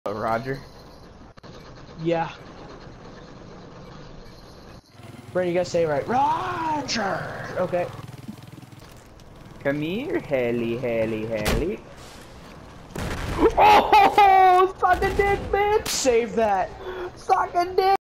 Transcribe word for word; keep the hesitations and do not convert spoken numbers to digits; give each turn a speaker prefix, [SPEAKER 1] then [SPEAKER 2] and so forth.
[SPEAKER 1] Uh, Roger.
[SPEAKER 2] Yeah. Brandon, you gotta say it right. Roger! Okay.
[SPEAKER 1] Come here, heli, heli, heli. Oh, suck a dick, bitch!
[SPEAKER 2] Save that.
[SPEAKER 1] Suck a dick!